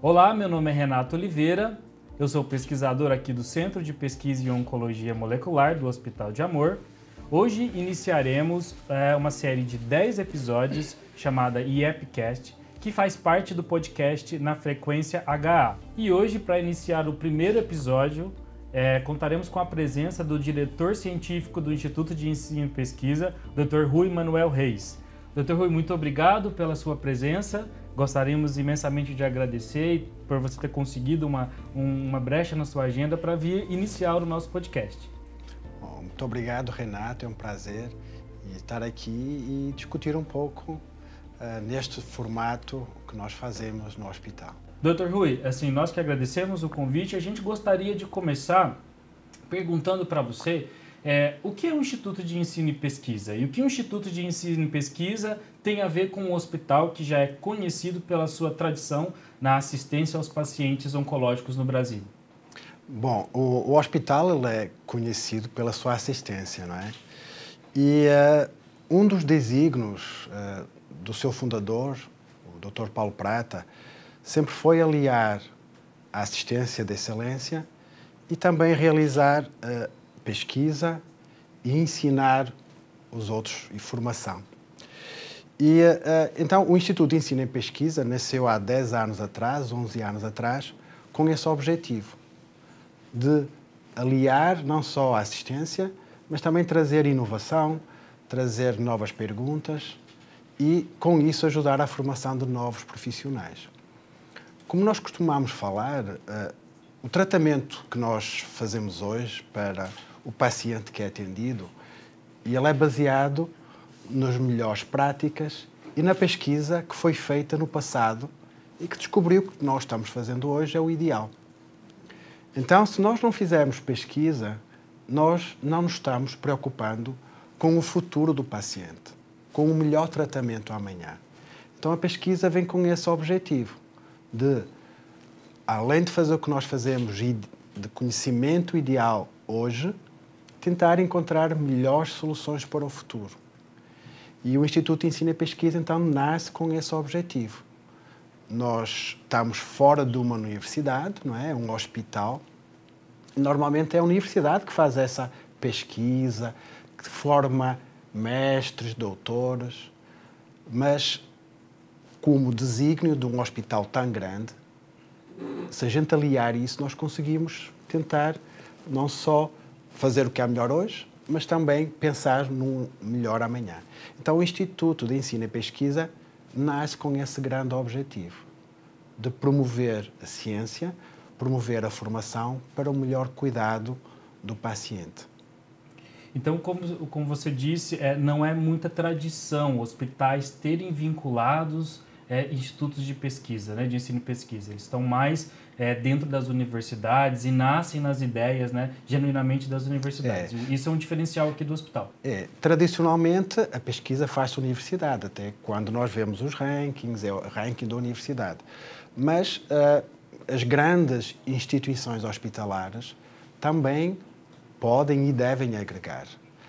Olá, meu nome é Renato Oliveira, eu sou pesquisador aqui do Centro de Pesquisa em Oncologia Molecular do Hospital de Amor. Hoje iniciaremos uma série de 10 episódios chamada IEPcast, que faz parte do podcast Na Frequência HA. E hoje, para iniciar o primeiro episódio, contaremos com a presença do diretor científico do Instituto de Ensino e Pesquisa, Dr. Rui Manuel Reis. Dr. Rui, muito obrigado pela sua presença. Gostaríamos imensamente de agradecer por você ter conseguido uma brecha na sua agenda para vir iniciar o nosso podcast. Bom, muito obrigado, Renato. É um prazer estar aqui e discutir um pouco neste formato que nós fazemos no hospital. Dr. Rui, assim, nós que agradecemos o convite, a gente gostaria de começar perguntando para você o que é um Instituto de Ensino e Pesquisa e o que um Instituto de Ensino e Pesquisa tem a ver com um hospital que já é conhecido pela sua tradição na assistência aos pacientes oncológicos no Brasil. Bom, o hospital ele é conhecido pela sua assistência, não é? E um dos desígnios do seu fundador, o Dr. Paulo Prata, sempre foi aliar a assistência de excelência e também realizar pesquisa e ensinar os outros e formação. E então o Instituto de Ensino e Pesquisa nasceu há 10 anos atrás, 11 anos atrás, com esse objetivo de aliar não só a assistência, mas também trazer inovação, trazer novas perguntas e, com isso, ajudar à formação de novos profissionais. Como nós costumamos falar, o tratamento que nós fazemos hoje para o paciente que é atendido, ele é baseado nas melhores práticas e na pesquisa que foi feita no passado e que descobriu que o que nós estamos fazendo hoje é o ideal. Então, se nós não fizermos pesquisa, nós não nos estamos preocupando com o futuro do paciente, com o melhor tratamento amanhã. Então, a pesquisa vem com esse objetivo de, além de fazer o que nós fazemos e de conhecimento ideal hoje, tentar encontrar melhores soluções para o futuro. E o Instituto de Ensino e Pesquisa, então, nasce com esse objetivo. Nós estamos fora de uma universidade, não é? Um hospital. Normalmente é a universidade que faz essa pesquisa, que forma mestres, doutores, mas como desígnio de um hospital tão grande, se a gente aliar isso, nós conseguimos tentar não só fazer o que é melhor hoje, mas também pensar num melhor amanhã. Então, o Instituto de Ensino e Pesquisa nasce com esse grande objetivo, de promover a ciência, promover a formação para o melhor cuidado do paciente. Então, como você disse, não é muita tradição hospitais terem vinculados institutos de pesquisa, né, de ensino e pesquisa. Eles estão mais dentro das universidades e nascem nas ideias, né, genuinamente das universidades. Isso é um diferencial aqui do hospital. Tradicionalmente, a pesquisa faz-se na universidade, até quando nós vemos os rankings, é o ranking da universidade. Mas as grandes instituições hospitalares também podem e devem agregar.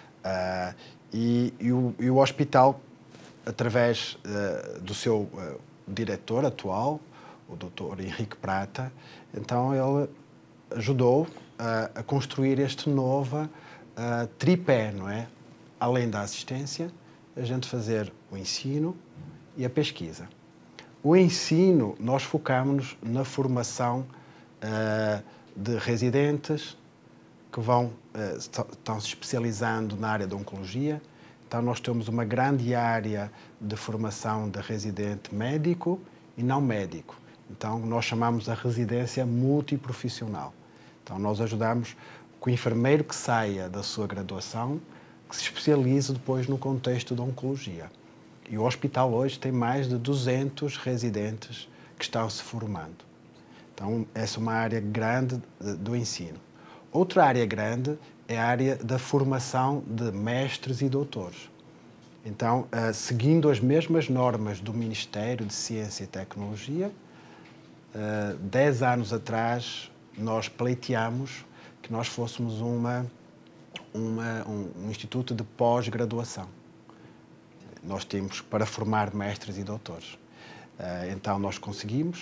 E o hospital, através do seu diretor atual, o Dr. Henrique Prata, então ele ajudou a construir este novo tripé, não é? Além da assistência, a gente fazer o ensino e a pesquisa. O ensino, nós focamos na formação de residentes que estão se especializando na área da oncologia. Então, nós temos uma grande área de formação de residente médico e não médico. Então, nós chamamos a residência multiprofissional. Então, nós ajudamos que o enfermeiro que saia da sua graduação, que se especialize depois no contexto da oncologia. E o hospital hoje tem mais de 200 residentes que estão se formando. Então, essa é uma área grande do ensino. Outra área grande é a área da formação de mestres e doutores. Então, seguindo as mesmas normas do Ministério de Ciência e Tecnologia, 10 anos atrás, nós pleiteamos que nós fôssemos um instituto de pós-graduação. Nós temos para formar mestres e doutores. Então, nós conseguimos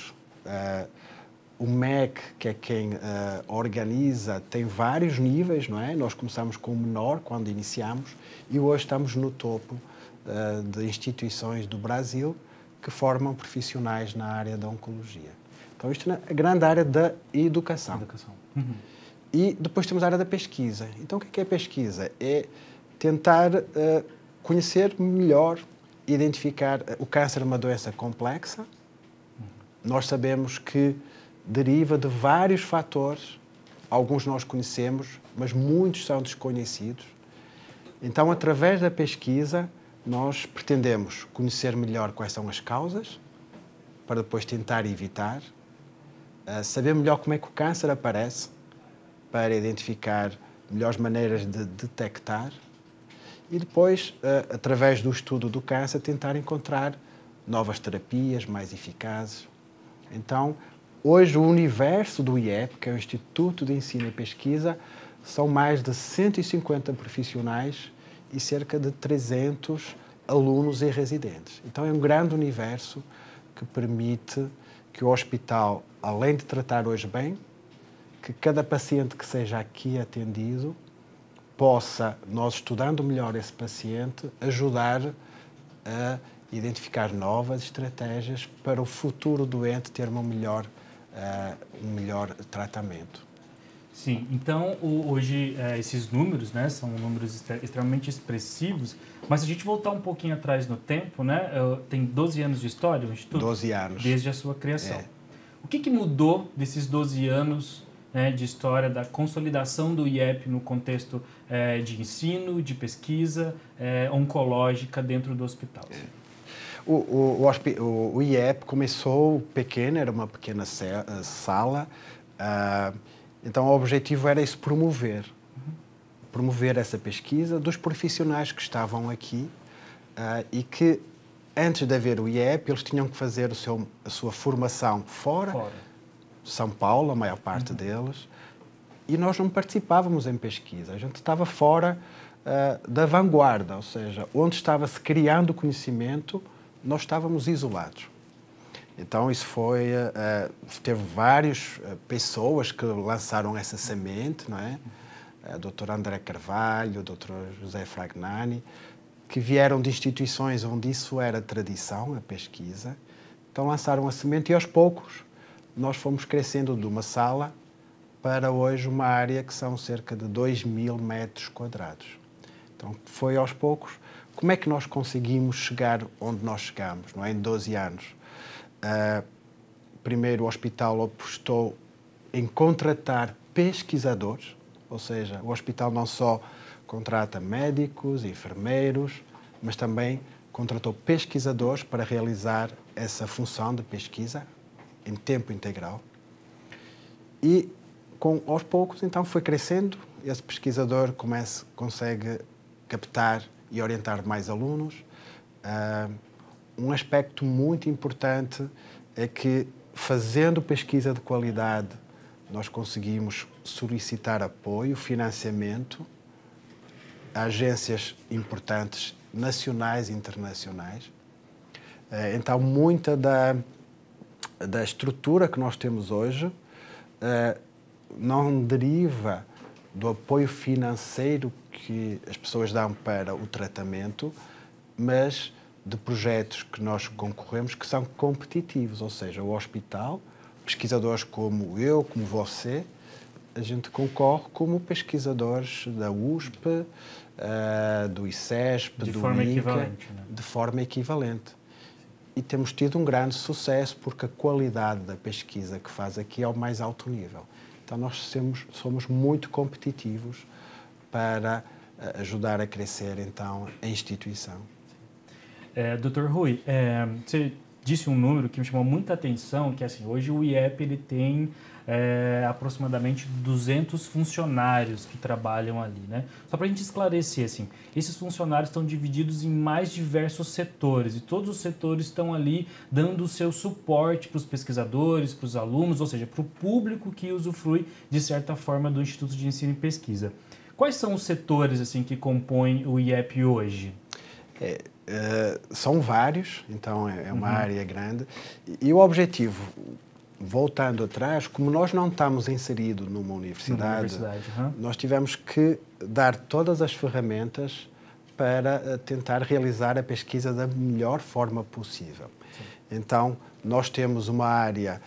O MEC, que é quem organiza, tem vários níveis, não é? Nós começamos com o menor quando iniciamos e hoje estamos no topo de instituições do Brasil que formam profissionais na área da oncologia. Então, isto é a grande área da educação. E depois temos a área da pesquisa. Então, o que é pesquisa? É tentar conhecer melhor, identificar. O câncer é uma doença complexa. Nós sabemos que deriva de vários fatores. Alguns nós conhecemos, mas muitos são desconhecidos. Então, através da pesquisa, nós pretendemos conhecer melhor quais são as causas, para depois tentar evitar, saber melhor como é que o câncer aparece, para identificar melhores maneiras de detectar e depois, através do estudo do câncer, tentar encontrar novas terapias mais eficazes. Então, hoje o universo do IEP, que é o Instituto de Ensino e Pesquisa, são mais de 150 profissionais e cerca de 300 alunos e residentes. Então é um grande universo que permite que o hospital, além de tratar hoje bem, que cada paciente que seja aqui atendido possa, nós estudando melhor esse paciente, ajudar a identificar novas estratégias para o futuro doente ter um melhor tratamento. Sim, então hoje esses números, né, são números extremamente expressivos, mas se a gente voltar um pouquinho atrás no tempo, né, tem 12 anos de história o Instituto? 12 anos. Desde a sua criação. O que mudou desses 12 anos, né, de história, da consolidação do IEP no contexto de ensino, de pesquisa oncológica dentro do hospital? O IEP começou pequeno, era uma pequena sala. Então, o objetivo era isso, promover essa pesquisa dos profissionais que estavam aqui e que, antes de haver o IEP, eles tinham que fazer a sua formação fora. São Paulo, a maior parte deles, e nós não participávamos em pesquisa. A gente estava fora da vanguarda, ou seja, onde estava-se criando conhecimento, nós estávamos isolados. Então, isso teve várias pessoas que lançaram essa semente, não é? O Dr. André Carvalho, o Dr. José Fragnani, que vieram de instituições onde isso era tradição, a pesquisa. Então, lançaram a semente e, aos poucos, nós fomos crescendo de uma sala para hoje uma área que são cerca de 2.000 metros quadrados. Então, foi aos poucos. Como é que nós conseguimos chegar onde nós chegamos, não é? Em 12 anos? Primeiro, o hospital apostou em contratar pesquisadores, ou seja, o hospital não só contrata médicos, enfermeiros, mas também contratou pesquisadores para realizar essa função de pesquisa em tempo integral. E, aos poucos, então, foi crescendo, esse pesquisador consegue captar e orientar mais alunos. Um aspecto muito importante é que, fazendo pesquisa de qualidade, nós conseguimos solicitar apoio, financiamento a agências importantes, nacionais e internacionais. Então, muita da estrutura que nós temos hoje não deriva do apoio financeiro que as pessoas dão para o tratamento, mas de projetos que nós concorremos que são competitivos, ou seja, o hospital, pesquisadores como eu, como você, a gente concorre como pesquisadores da USP, do ICESP, do INCA, de forma equivalente. E temos tido um grande sucesso porque a qualidade da pesquisa que faz aqui é ao mais alto nível. Então, nós somos muito competitivos para ajudar a crescer, então, a instituição. Dr. Rui, você disse um número que me chamou muita atenção, que assim, hoje o IEP ele tem aproximadamente 200 funcionários que trabalham ali, né? Só para a gente esclarecer, assim, esses funcionários estão divididos em mais diversos setores e todos os setores estão ali dando o seu suporte para os pesquisadores, para os alunos, ou seja, para o público que usufrui, de certa forma, do Instituto de Ensino e Pesquisa. Quais são os setores assim, que compõem o IEP hoje? São vários, então é uma área grande. E o objetivo, voltando atrás, como nós não estamos inseridos numa universidade, nós tivemos que dar todas as ferramentas para tentar realizar a pesquisa da melhor forma possível. Sim. Então, nós temos uma área,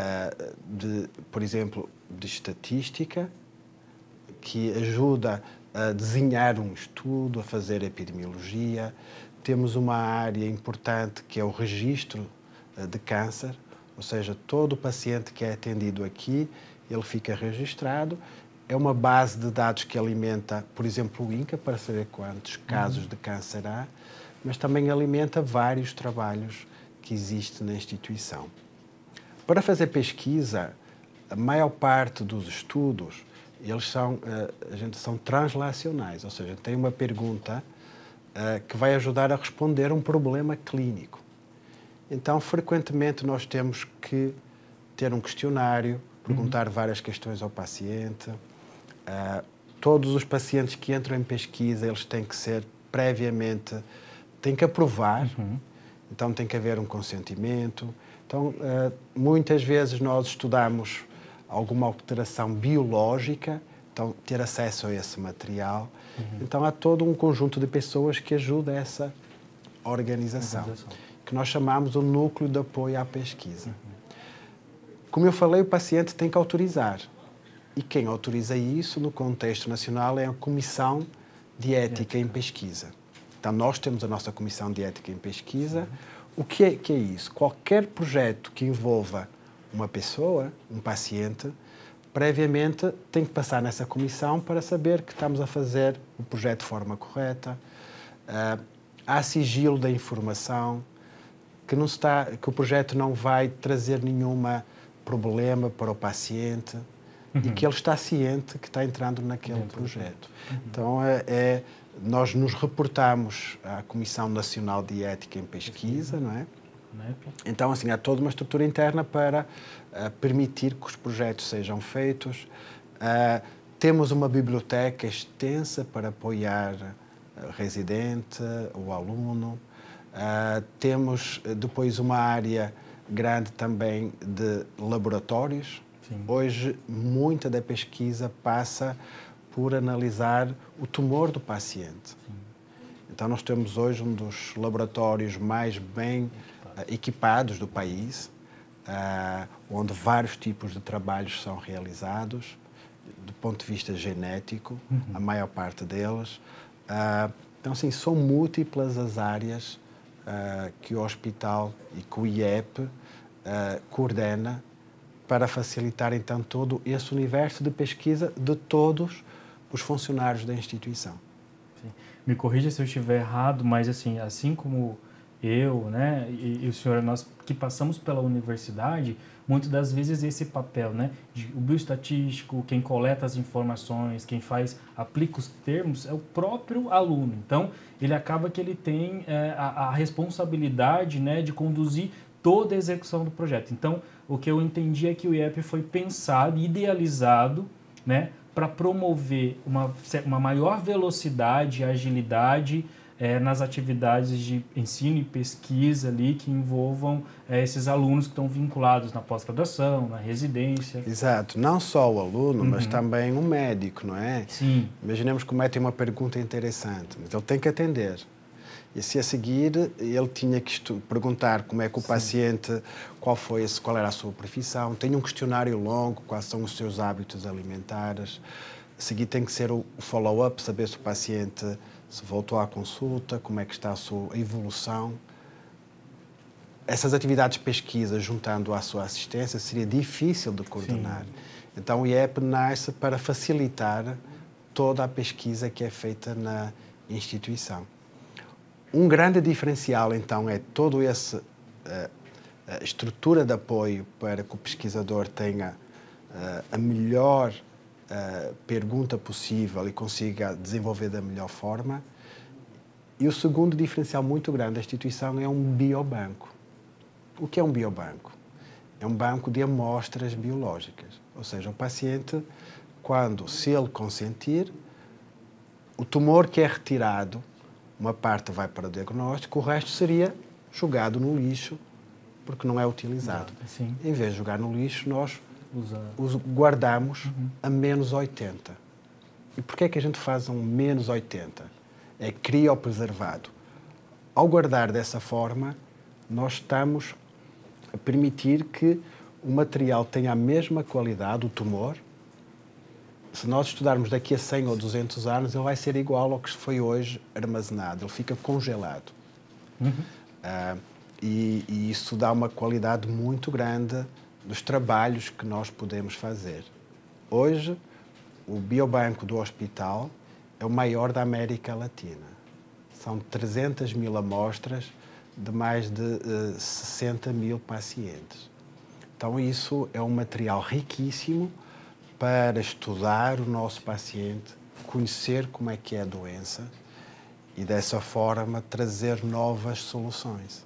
por exemplo, de estatística, que ajuda a desenhar um estudo, a fazer epidemiologia. Temos uma área importante que é o registro de câncer, ou seja, todo paciente que é atendido aqui, ele fica registrado. É uma base de dados que alimenta, por exemplo, o INCA, para saber quantos casos de câncer há, mas também alimenta vários trabalhos que existem na instituição. Para fazer pesquisa, a maior parte dos estudos, eles são translacionais, ou seja, tem uma pergunta que vai ajudar a responder a um problema clínico. Então, frequentemente, nós temos que ter um questionário, perguntar várias questões ao paciente. Todos os pacientes que entram em pesquisa, eles têm que ser previamente, têm que aprovar, então tem que haver um consentimento. Então, muitas vezes nós estudamos alguma alteração biológica, então ter acesso a esse material. Então, há todo um conjunto de pessoas que ajuda essa organização, que nós chamamos o núcleo de apoio à pesquisa. Como eu falei, o paciente tem que autorizar. E quem autoriza isso, no contexto nacional, é a Comissão de Ética em Pesquisa. Então, nós temos a nossa Comissão de Ética em Pesquisa. O que é isso? Qualquer projeto que envolva uma pessoa, um paciente, previamente tem que passar nessa comissão para saber que estamos a fazer o projeto de forma correta. Há sigilo da informação, que o projeto não vai trazer nenhum problema para o paciente e que ele está ciente que está entrando naquele projeto. Então, nós nos reportamos à Comissão Nacional de Ética em Pesquisa, não é? Então, assim, há toda uma estrutura interna para permitir que os projetos sejam feitos. Temos uma biblioteca extensa para apoiar o residente, o aluno. Temos depois uma área grande também de laboratórios. Sim. Hoje, muita da pesquisa passa por analisar o tumor do paciente. Sim. Então, nós temos hoje um dos laboratórios mais bem equipados do país, onde vários tipos de trabalhos são realizados, do ponto de vista genético, a maior parte deles. Então, assim, são múltiplas as áreas que o hospital e que o IEP coordena para facilitar, então, todo esse universo de pesquisa de todos os funcionários da instituição. Sim. Me corrija se eu estiver errado, mas assim como eu, né, e o senhor, nós que passamos pela universidade, muitas das vezes esse papel, né, o bioestatístico, quem coleta as informações, quem aplica os termos, é o próprio aluno. Então, ele acaba que ele tem a responsabilidade, né, de conduzir toda a execução do projeto. Então, o que eu entendi é que o IEP foi pensado, idealizado, né, para promover uma maior velocidade e agilidade nas atividades de ensino e pesquisa ali que envolvam esses alunos que estão vinculados na pós-graduação, na residência. Exato. Não só o aluno, mas também o médico, não é? Sim. Imaginemos que o médico tem uma pergunta interessante, mas ele tem que atender. E se a seguir ele tinha que perguntar como é que o paciente, qual era a sua profissão, tem um questionário longo, quais são os seus hábitos alimentares. A seguir tem que ser o follow-up, saber se o paciente se voltou à consulta, como é que está a sua evolução. Essas atividades de pesquisa, juntando à sua assistência, seria difícil de coordenar. Sim. Então, o IEP nasce para facilitar toda a pesquisa que é feita na instituição. Um grande diferencial, então, é toda essa estrutura de apoio para que o pesquisador tenha a melhor pergunta possível e consiga desenvolver da melhor forma. E o segundo diferencial muito grande da instituição é um biobanco. O que é um biobanco? É um banco de amostras biológicas. Ou seja, o paciente, se ele consentir, o tumor que é retirado, uma parte vai para o diagnóstico, o resto seria jogado no lixo porque não é utilizado. Sim. Em vez de jogar no lixo, nós Usa... guardamos a menos 80. E porquê é que a gente faz um menos 80? É criopreservado. Ao guardar dessa forma, nós estamos a permitir que o material tenha a mesma qualidade, o tumor. Se nós estudarmos daqui a 100 ou 200 anos, ele vai ser igual ao que foi hoje armazenado. Ele fica congelado. E isso dá uma qualidade muito grande dos trabalhos que nós podemos fazer. Hoje, o biobanco do hospital é o maior da América Latina. São 300 mil amostras de mais de 60 mil pacientes. Então, isso é um material riquíssimo para estudar o nosso paciente, conhecer como é que é a doença e, dessa forma, trazer novas soluções.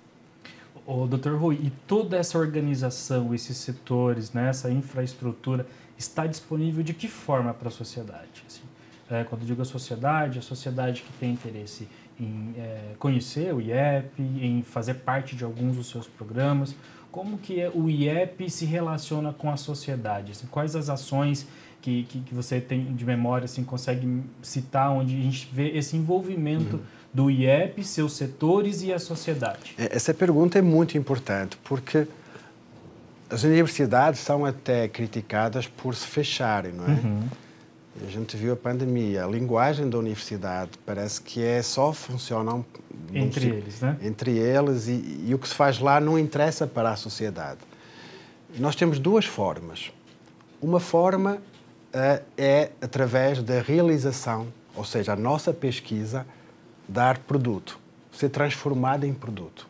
Dr. Rui, e toda essa organização, esses setores, né, essa infraestrutura, está disponível de que forma para a sociedade? Assim, quando eu digo a sociedade que tem interesse em conhecer o IEP, em fazer parte de alguns dos seus programas, como que o IEP se relaciona com a sociedade? Assim, quais as ações que você tem de memória, assim, consegue citar, onde a gente vê esse envolvimento do IEP, seus setores e a sociedade? Essa pergunta é muito importante, porque as universidades são até criticadas por se fecharem, não é? A gente viu a pandemia, a linguagem da universidade parece que só funcionam entre eles, né? Entre eles, e o que se faz lá não interessa para a sociedade. Nós temos duas formas. Uma forma é através da realização, ou seja, a nossa pesquisa dar produto, ser transformada em produto.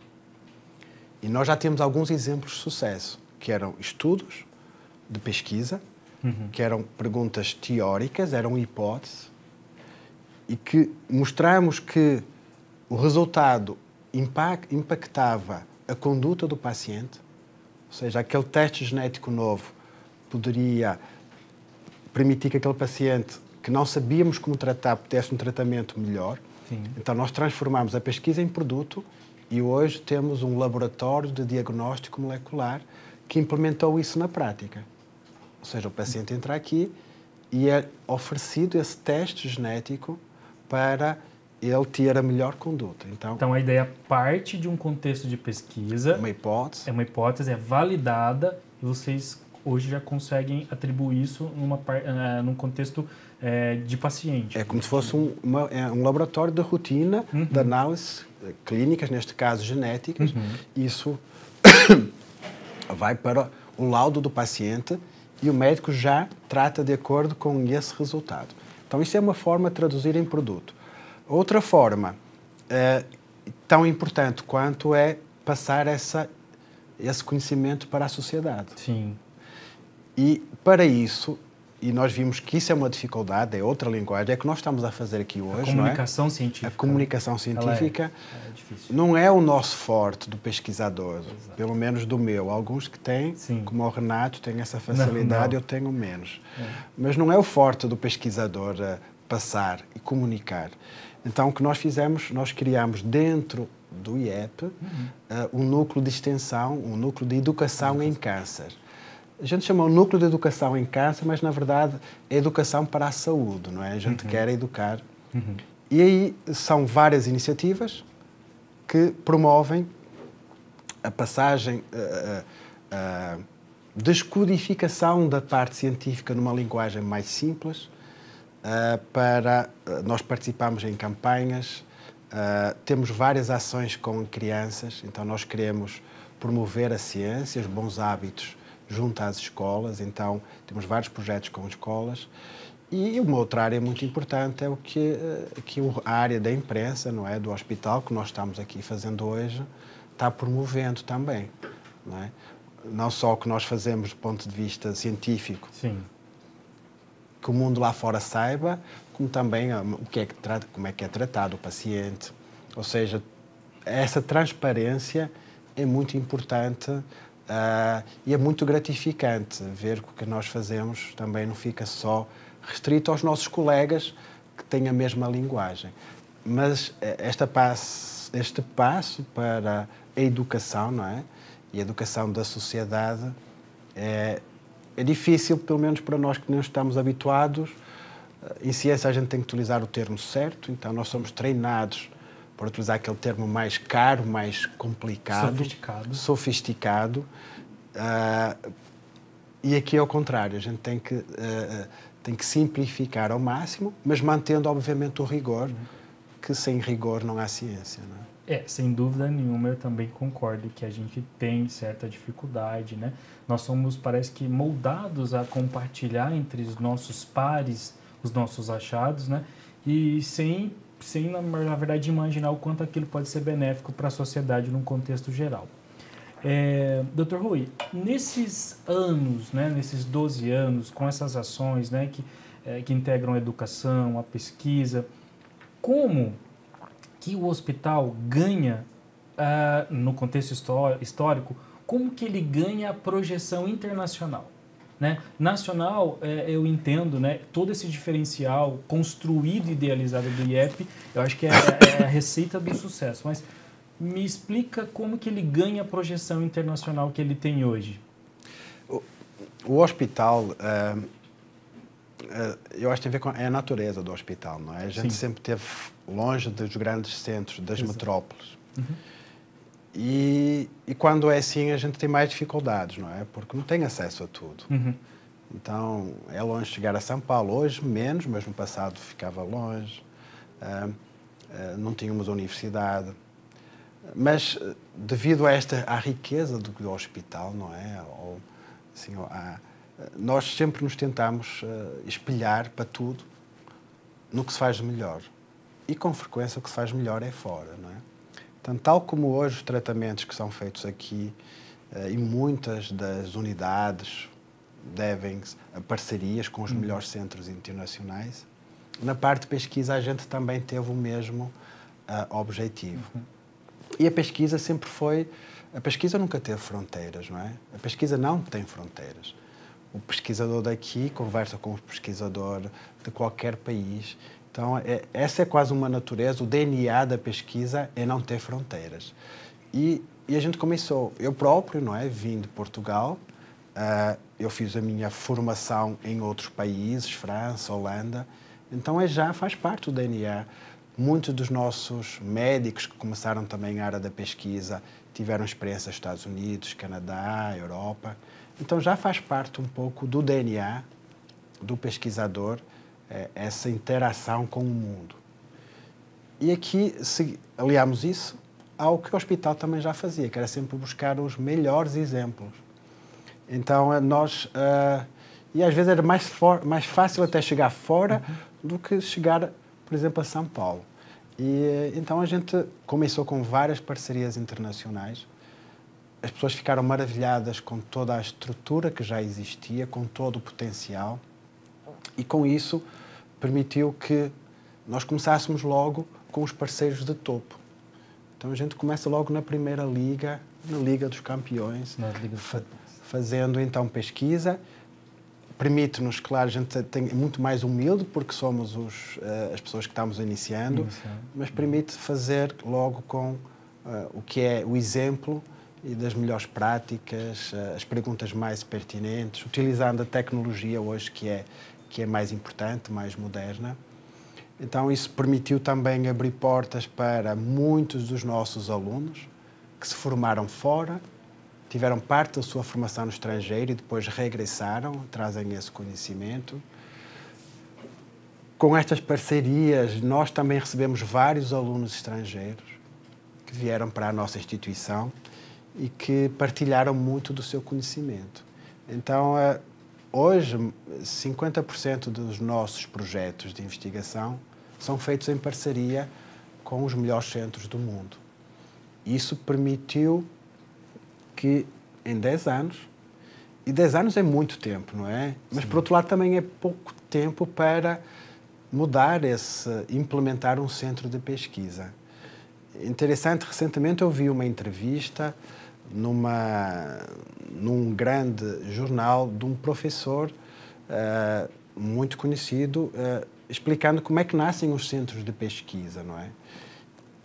E nós já temos alguns exemplos de sucesso, que eram estudos de pesquisa, que eram perguntas teóricas, eram hipóteses, e que mostramos que o resultado impactava a conduta do paciente, ou seja, aquele teste genético novo poderia permitir que aquele paciente que não sabíamos como tratar pudesse um tratamento melhor. Sim. Então, nós transformamos a pesquisa em produto e hoje temos um laboratório de diagnóstico molecular que implementou isso na prática. Ou seja, o paciente entra aqui e é oferecido esse teste genético para ele ter a melhor conduta. Então a ideia parte de um contexto de pesquisa. Uma hipótese. É uma hipótese, é validada e vocês hoje já conseguem atribuir isso num contexto de paciente. É como se fosse um laboratório de rotina de análise clínicas, neste caso genéticas. Isso vai para o laudo do paciente e o médico já trata de acordo com esse resultado. Então, isso é uma forma de traduzir em produto. Outra forma, tão importante quanto é passar esse conhecimento para a sociedade. Sim. E, para isso, e nós vimos que isso é uma dificuldade, é outra linguagem, é que nós estamos a fazer aqui hoje, a comunicação científica. A comunicação científica é difícil. Não é o nosso forte do pesquisador, exato, pelo menos do meu. Alguns que têm, sim, como o Renato, têm essa facilidade, eu tenho menos. É. Mas não é o forte do pesquisador passar e comunicar. Então, o que nós fizemos, nós criamos dentro do IEP um núcleo de extensão, um núcleo de educação em câncer. A gente chama o núcleo de educação em câncer, mas, na verdade, é educação para a saúde, não é? A gente quer educar. E aí são várias iniciativas que promovem a passagem, a descodificação da parte científica numa linguagem mais simples. Nós participamos em campanhas, temos várias ações com crianças, então nós queremos promover a ciência, os bons hábitos junto às escolas, então temos vários projetos com escolas. E uma outra área muito importante é a área da imprensa, não é, do hospital, que nós estamos aqui fazendo hoje, está promovendo também, não é? Não só o que nós fazemos do ponto de vista científico, sim, que o mundo lá fora saiba, como também como é que é tratado o paciente. Ou seja, essa transparência é muito importante e é muito gratificante ver que o que nós fazemos também não fica só restrito aos nossos colegas que têm a mesma linguagem. Mas esta parte este passo para a educação, não é? E a educação da sociedade é difícil, pelo menos para nós que não estamos habituados. Em ciência a gente tem que utilizar o termo certo, então nós somos treinados para utilizar aquele termo mais caro, mais complicado, sofisticado. E aqui é o contrário, a gente tem que simplificar ao máximo, mas mantendo, obviamente, o rigor, que sem rigor não há ciência, não é? Sem dúvida nenhuma, eu também concordo que a gente tem certa dificuldade, né? Nós somos, parece que, moldados a compartilhar entre os nossos pares os nossos achados, né? E sem na verdade, imaginar o quanto aquilo pode ser benéfico para a sociedade num contexto geral. Dr. Rui, nesses anos, né, nesses 12 anos, com essas ações, né, que integram a educação, a pesquisa, como que o hospital ganha, no contexto histórico, como que ele ganha a projeção internacional? Né? Nacional, eu entendo, né, todo esse diferencial construído e idealizado do IEP, eu acho que é a receita do sucesso, mas me explica como que ele ganha a projeção internacional que ele tem hoje. O hospital, eu acho que tem a ver com a natureza do hospital, não é? A gente sempre esteve longe dos grandes centros, das metrópoles. Uhum. E quando é assim, a gente tem mais dificuldades, não é? Porque não tem acesso a tudo. Uhum. Então, é longe chegar a São Paulo. Hoje, menos, mas no passado ficava longe. Não tínhamos universidade. Mas, devido à riqueza do hospital, não é? Assim, nós sempre nos tentamos espelhar para tudo no que se faz melhor. E, com frequência, o que se faz melhor é fora, não é? Então, tal como hoje os tratamentos que são feitos aqui e muitas das unidades devem a parcerias com os melhores centros internacionais, na parte de pesquisa a gente também teve o mesmo objetivo. E a pesquisa sempre foi... A pesquisa nunca teve fronteiras, não é? A pesquisa não tem fronteiras. O pesquisador daqui conversa com o pesquisador de qualquer país. Então, essa é quase uma natureza, o DNA da pesquisa é não ter fronteiras. E a gente começou, eu próprio, não é? Vim de Portugal, eu fiz a minha formação em outros países, França, Holanda, então já faz parte do DNA. Muitos dos nossos médicos que começaram também a área da pesquisa tiveram experiência nos Estados Unidos, Canadá, Europa, então já faz parte um pouco do DNA do pesquisador, essa interação com o mundo. E aqui aliamos isso ao que o hospital também já fazia, que era sempre buscar os melhores exemplos. Então, e às vezes era mais fácil até chegar fora do que chegar, por exemplo, a São Paulo. E então a gente começou com várias parcerias internacionais. As pessoas ficaram maravilhadas com toda a estrutura que já existia, com todo o potencial. E com isso permitiu que nós começássemos logo com os parceiros de topo. Então a gente começa logo na primeira liga, na Liga dos Campeões, fazendo então pesquisa. Permite-nos, claro, a gente é muito mais humilde porque somos as pessoas que estamos iniciando, mas permite fazer logo com o que é o exemplo e das melhores práticas, as perguntas mais pertinentes, utilizando a tecnologia hoje que é mais importante, mais moderna. Então, isso permitiu também abrir portas para muitos dos nossos alunos que se formaram fora, tiveram parte da sua formação no estrangeiro e depois regressaram, trazem esse conhecimento. Com estas parcerias, nós também recebemos vários alunos estrangeiros que vieram para a nossa instituição e que partilharam muito do seu conhecimento. Então, hoje, 50% dos nossos projetos de investigação são feitos em parceria com os melhores centros do mundo. Isso permitiu que, em 10 anos, e 10 anos é muito tempo, não é? Mas, por outro lado, também é pouco tempo para mudar implementar um centro de pesquisa. Interessante, recentemente eu vi uma entrevista num grande jornal de um professor muito conhecido, explicando como é que nascem os centros de pesquisa, não é?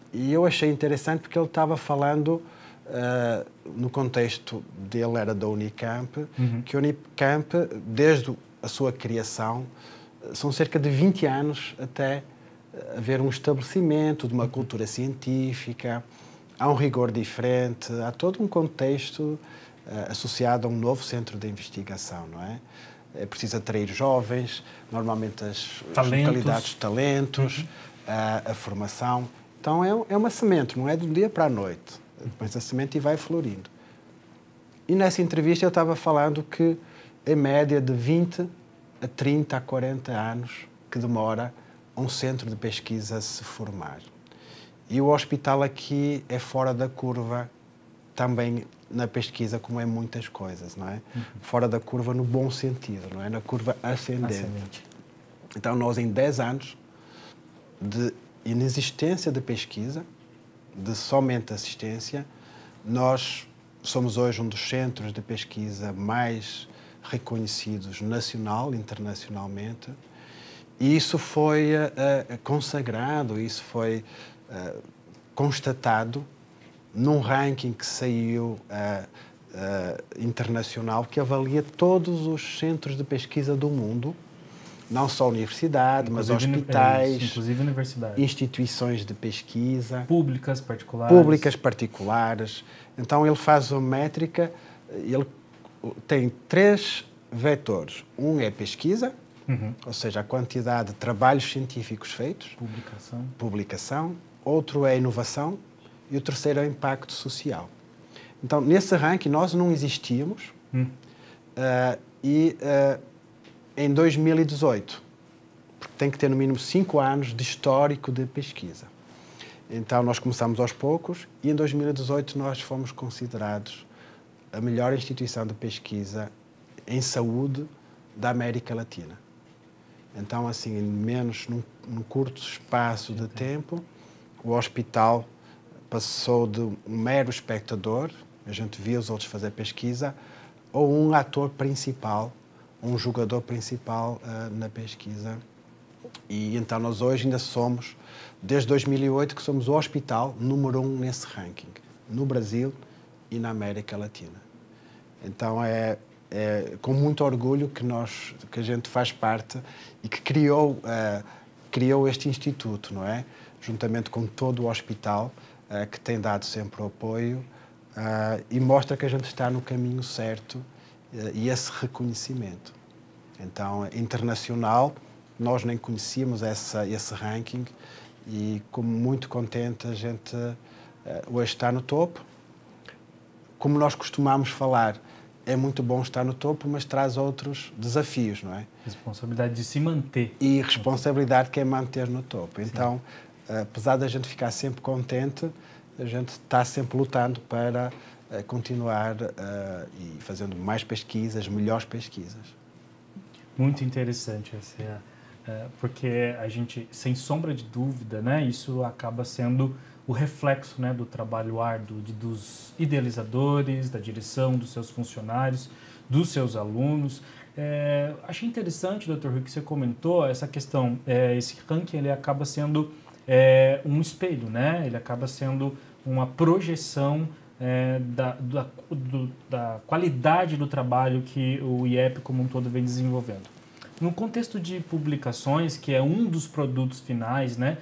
E eu achei interessante porque ele estava falando, no contexto dele era da Unicamp, que a Unicamp, desde a sua criação, são cerca de 20 anos até haver um estabelecimento de uma cultura científica, há um rigor diferente, há todo um contexto associado a um novo centro de investigação, não é? É preciso atrair jovens, normalmente as localidades, talentos, a formação. Então é uma semente, não é de um dia para a noite. Depois a semente e vai florindo. E nessa entrevista eu estava falando que, em média, de 20 a 30 a 40 anos que demora um centro de pesquisa a se formar. E o hospital aqui é fora da curva também na pesquisa, como é muitas coisas, não é? Fora da curva no bom sentido, não é? Na curva ascendente. Então, nós em 10 anos de inexistência de pesquisa, de somente assistência, nós somos hoje um dos centros de pesquisa mais reconhecidos nacional e internacionalmente, e isso foi consagrado, isso foi constatado num ranking que saiu internacional que avalia todos os centros de pesquisa do mundo, não só universidade, mas hospitais, inclusive universidades, instituições de pesquisa, públicas, particulares. Então ele faz uma métrica, ele tem 3 vetores. Um é pesquisa, ou seja, a quantidade de trabalhos científicos feitos, publicação. Outro é inovação e o terceiro é o impacto social. Então, nesse ranking, nós não existíamos em 2018, porque tem que ter no mínimo 5 anos de histórico de pesquisa. Então, nós começamos aos poucos e em 2018 nós fomos considerados a melhor instituição de pesquisa em saúde da América Latina. Então, assim, num curto espaço de tempo, o hospital passou de um mero espectador, a gente via os outros fazer pesquisa, ou um ator principal, um jogador principal na pesquisa. E então nós hoje ainda somos, desde 2008, que somos o hospital número 1 nesse ranking, no Brasil e na América Latina. Então é com muito orgulho que a gente faz parte e que criou este instituto, não é? Juntamente com todo o hospital, que tem dado sempre o apoio e mostra que a gente está no caminho certo e esse reconhecimento. Então, internacional, nós nem conhecíamos esse ranking e, como muito contente, a gente hoje está no topo. Como nós costumamos falar, é muito bom estar no topo, mas traz outros desafios, não é? Responsabilidade de se manter. E responsabilidade que é manter no topo. Sim. Então, apesar da gente ficar sempre contente, a gente está sempre lutando para continuar e fazendo mais pesquisas, melhores pesquisas. Muito interessante, porque a gente, sem sombra de dúvida, né, isso acaba sendo o reflexo, né, do trabalho árduo dos idealizadores, da direção, dos seus funcionários, dos seus alunos. Achei interessante, Dr. Rui, que você comentou essa questão, esse ranking ele acaba sendo um espelho, né? Ele acaba sendo uma projeção da qualidade do trabalho que o IEP como um todo vem desenvolvendo. No contexto de publicações, que é um dos produtos finais, né,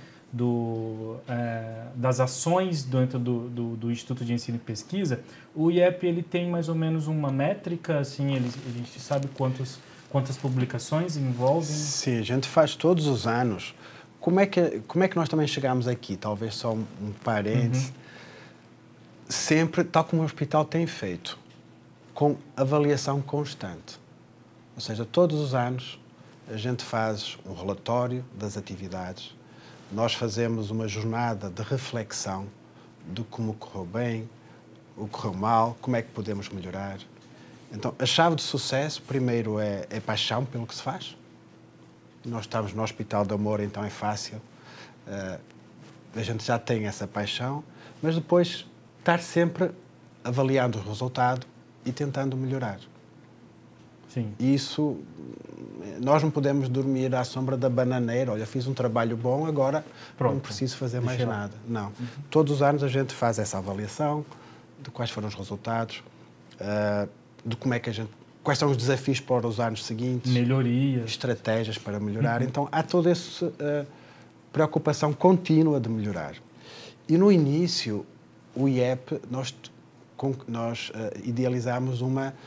das ações dentro do Instituto de Ensino e Pesquisa, o IEP ele tem mais ou menos uma métrica, assim, a gente sabe quantas publicações envolvem? Sim, a gente faz todos os anos. Como é que nós também chegamos aqui? Talvez só um parênteses. Sempre, tal como o hospital tem feito, com avaliação constante. Ou seja, todos os anos a gente faz um relatório das atividades, nós fazemos uma jornada de reflexão de como correu bem, o que correu mal, como é que podemos melhorar. Então, a chave de sucesso, primeiro, é paixão pelo que se faz. Nós estamos no Hospital de Amor, então é fácil. A gente já tem essa paixão, mas depois estar sempre avaliando o resultado e tentando melhorar. Sim. Isso, nós não podemos dormir à sombra da bananeira. Olha, fiz um trabalho bom, agora Pronto, não preciso fazer mais deixa lá. nada. Não. Todos os anos a gente faz essa avaliação de quais foram os resultados, de como é que quais são os desafios para os anos seguintes, Melhorias, estratégias para melhorar. Então há toda essa preocupação contínua de melhorar. E no início, o IEP, nós idealizámos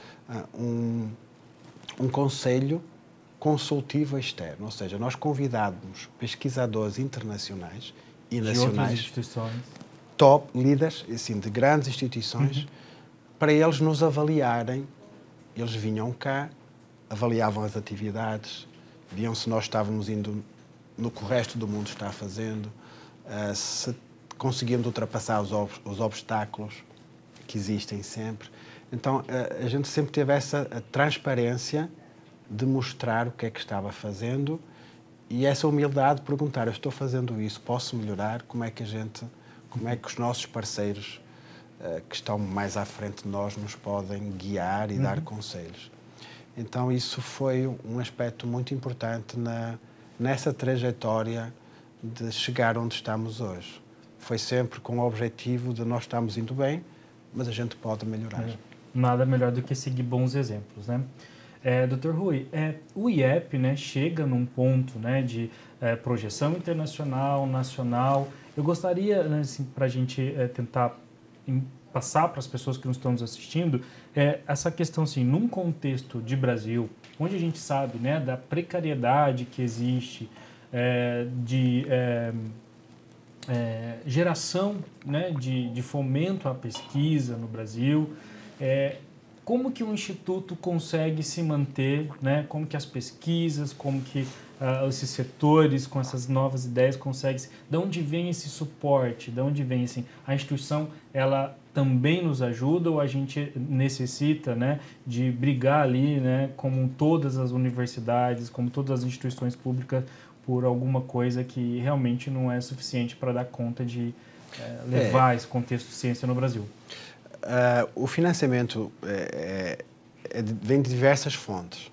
um conselho consultivo externo, ou seja, nós convidávamos pesquisadores internacionais e de nacionais, outras instituições. top líderes, assim, de grandes instituições, para eles nos avaliarem. Eles vinham cá, avaliavam as atividades, viam se nós estávamos indo no que o resto do mundo está fazendo, se conseguimos ultrapassar os obstáculos que existem sempre. Então, a gente sempre teve essa transparência de mostrar o que é que estava fazendo e essa humildade de perguntar: eu estou fazendo isso, posso melhorar? Como é que os nossos parceiros que estão mais à frente de nós nos podem guiar e dar conselhos? Então, isso foi um aspecto muito importante nessa trajetória de chegar onde estamos hoje. Foi sempre com o objetivo de nós estarmos indo bem, mas a gente pode melhorar. Nada melhor do que seguir bons exemplos, né? Dr. Rui, o IEP, né, chega num ponto, né, de projeção internacional, nacional. Eu gostaria, né, assim, para a gente tentar passar para as pessoas que nos estão nos assistindo, essa questão, assim, num contexto de Brasil, onde a gente sabe, né, da precariedade que existe, de geração, né, de fomento à pesquisa no Brasil, como que o Instituto consegue se manter, né? Como que as pesquisas, como que esses setores com essas novas ideias conseguem... De onde vem esse suporte? De onde vem, assim, a instituição, ela também nos ajuda ou a gente necessita, né, de brigar ali, né, como todas as universidades, como todas as instituições públicas, por alguma coisa que realmente não é suficiente para dar conta de levar esse contexto de ciência no Brasil? O financiamento vem de diversas fontes.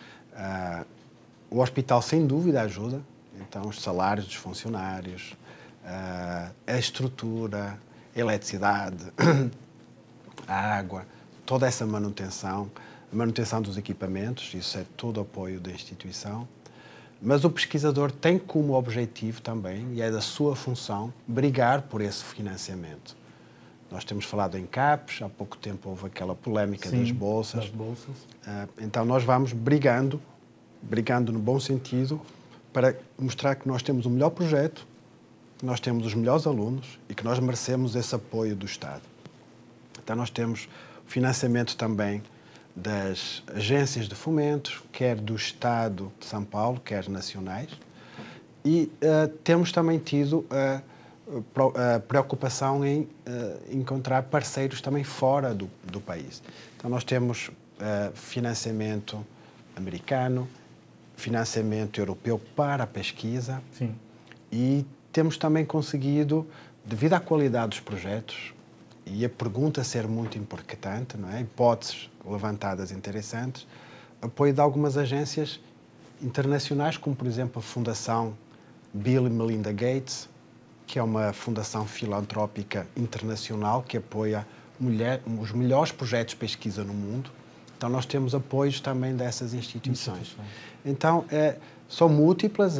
O hospital, sem dúvida, ajuda. Então, os salários dos funcionários, a estrutura, a eletricidade, a água, toda essa manutenção, a manutenção dos equipamentos, isso é todo apoio da instituição. Mas o pesquisador tem como objetivo também, e é da sua função, brigar por esse financiamento. Nós temos falado em CAPES, há pouco tempo houve aquela polémica das bolsas. Então nós vamos brigando no bom sentido, para mostrar que nós temos o melhor projeto, que nós temos os melhores alunos e que nós merecemos esse apoio do Estado. Então nós temos financiamento também das agências de fomento, quer do Estado de São Paulo, quer nacionais, e temos também tido a preocupação em encontrar parceiros também fora do país. Então nós temos financiamento americano, financiamento europeu para a pesquisa. Sim. E temos também conseguido, devido à qualidade dos projetos e a pergunta ser muito importante, não é? Hipóteses levantadas interessantes, apoio de algumas agências internacionais, como por exemplo a Fundação Bill e Melinda Gates, que é uma fundação filantrópica internacional que apoia os melhores projetos de pesquisa no mundo. Então nós temos apoios também dessas instituições. Então são múltiplas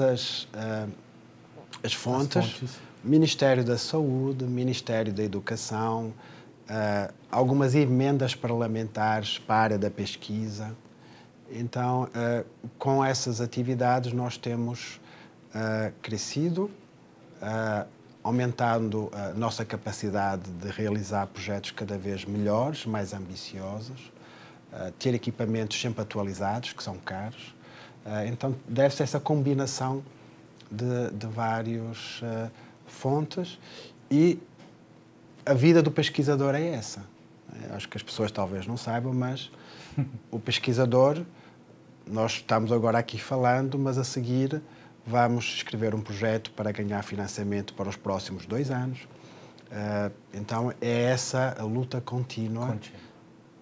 as fontes. Ministério da Saúde, Ministério da Educação, algumas emendas parlamentares para a área da pesquisa. Então, com essas atividades, nós temos crescido, aumentando a nossa capacidade de realizar projetos cada vez melhores, mais ambiciosos, ter equipamentos sempre atualizados, que são caros. Então, deve-se essa combinação de várias fontes, e a vida do pesquisador é essa. Acho que as pessoas talvez não saibam, mas o pesquisador, nós estamos agora aqui falando, mas a seguir vamos escrever um projeto para ganhar financiamento para os próximos 2 anos. Então é essa a luta contínua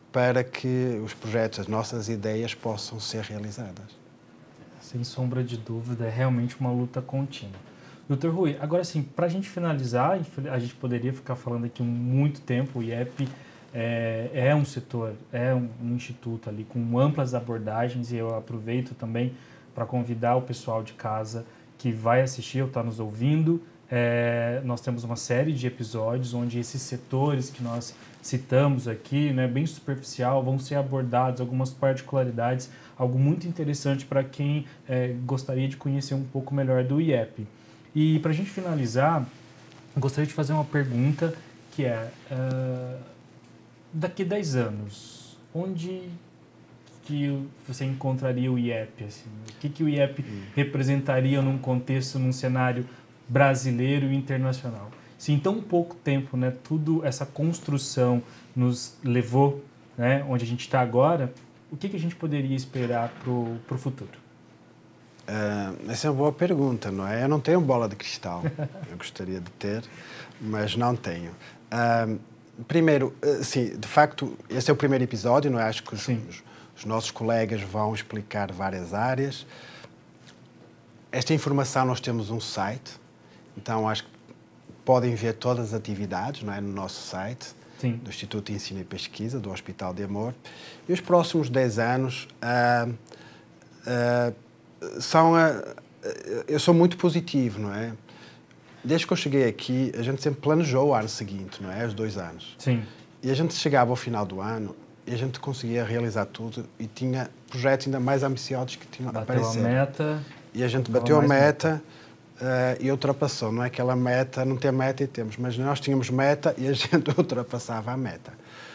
para que os projetos, as nossas ideias possam ser realizadas. Sem sombra de dúvida, é realmente uma luta contínua. Dr. Rui, agora sim, para a gente finalizar, a gente poderia ficar falando aqui muito tempo. O IEP é um setor, é um instituto ali com amplas abordagens, e eu aproveito também para convidar o pessoal de casa que vai assistir ou está nos ouvindo. Nós temos uma série de episódios onde esses setores que nós citamos aqui, né, bem superficial, vão ser abordados, algumas particularidades, algo muito interessante para quem gostaria de conhecer um pouco melhor do IEP. E para a gente finalizar, eu gostaria de fazer uma pergunta que daqui a 10 anos, onde que você encontraria o IEP? Assim? O que o IEP representaria num contexto, num cenário brasileiro e internacional? Se em tão pouco tempo, né, tudo essa construção nos levou, né, onde a gente está agora, o que a gente poderia esperar para o futuro? Essa é uma boa pergunta, não é? Eu não tenho bola de cristal. Eu gostaria de ter, mas não tenho. Primeiro, sim, de facto, esse é o primeiro episódio, não é? Acho que os nossos colegas vão explicar várias áreas. Esta informação, nós temos um site, então acho que podem ver todas as atividades, não é, no nosso site, sim, do Instituto de Ensino e Pesquisa, do Hospital de Amor. E os próximos 10 anos eu sou muito positivo, não é? Desde que eu cheguei aqui, a gente sempre planejou o ano seguinte, não é? Os 2 anos. Sim. E a gente chegava ao final do ano e a gente conseguia realizar tudo e tinha projetos ainda mais ambiciosos que tinham aparecido. Bateu a meta. E a gente bateu a meta e ultrapassou. Não é aquela meta, não tem meta e temos, mas nós tínhamos meta e a gente ultrapassava a meta.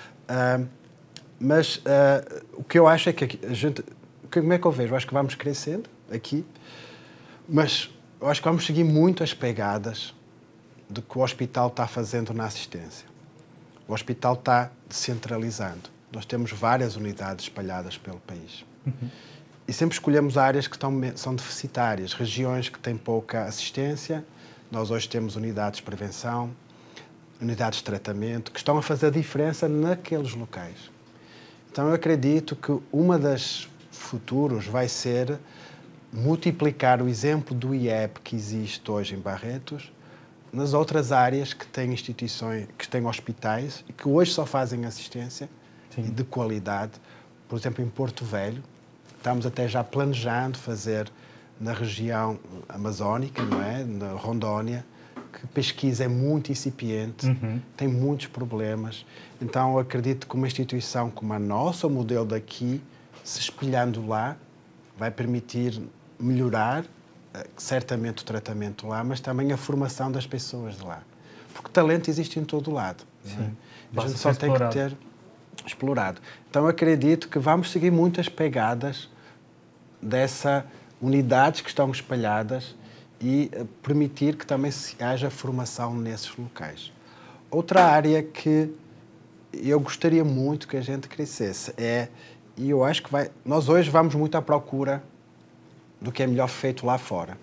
Mas o que eu acho é que a gente... Como é que eu vejo? Eu acho que vamos crescendo aqui, mas eu acho que vamos seguir muito as pegadas do que o hospital está fazendo na assistência. O hospital está descentralizando. Nós temos várias unidades espalhadas pelo país. Uhum. E sempre escolhemos áreas que são deficitárias, regiões que têm pouca assistência. Nós hoje temos unidades de prevenção, unidades de tratamento, que estão a fazer a diferença naqueles locais. Então, eu acredito que uma das futuros vai ser multiplicar o exemplo do IEP que existe hoje em Barretos nas outras áreas que têm instituições, que têm hospitais e que hoje só fazem assistência de qualidade. Por exemplo, em Porto Velho, estamos até já planejando fazer na região amazónica, não é? Na Rondônia, que a pesquisa é muito incipiente, tem muitos problemas. Então, eu acredito que uma instituição como a nossa, o modelo daqui, se espelhando lá, vai permitir melhorar, certamente, o tratamento lá, mas também a formação das pessoas de lá. Porque talento existe em todo lado. Sim. A gente só tem que ter explorado. Então, eu acredito que vamos seguir muitas pegadas dessa unidades que estão espalhadas e permitir que também haja formação nesses locais. Outra área que eu gostaria muito que a gente crescesse e eu acho que nós hoje vamos muito à procura do que é melhor feito lá fora.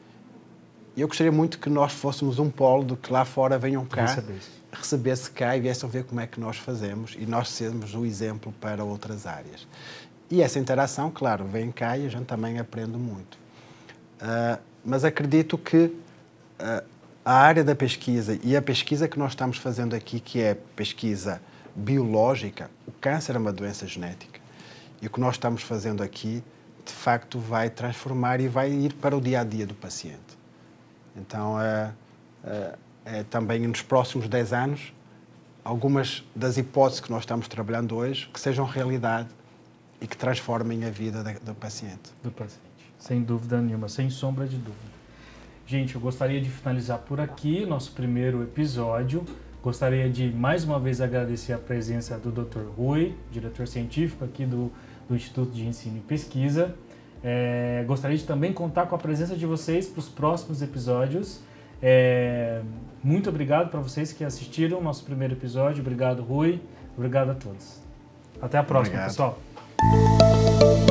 E eu gostaria muito que nós fôssemos um polo do que lá fora venham cá, receber-se cá e viessem ver como é que nós fazemos e nós sermos o exemplo para outras áreas. E essa interação, claro, vem cá e a gente também aprende muito. Mas acredito que a área da pesquisa e a pesquisa que nós estamos fazendo aqui, que é pesquisa biológica, o câncer é uma doença genética. E o que nós estamos fazendo aqui, de facto, vai transformar e vai ir para o dia-a-dia do paciente. Então, também nos próximos 10 anos, algumas das hipóteses que nós estamos trabalhando hoje, que sejam realidade e que transformem a vida do paciente. Do paciente, sem dúvida nenhuma, sem sombra de dúvida. Gente, eu gostaria de finalizar por aqui nosso primeiro episódio. Gostaria de, mais uma vez, agradecer a presença do Dr. Rui, diretor científico aqui do Instituto de Ensino e Pesquisa. Gostaria de também contar com a presença de vocês para os próximos episódios. Muito obrigado para vocês que assistiram o nosso primeiro episódio. Obrigado, Rui. Obrigado a todos. Até a próxima, pessoal.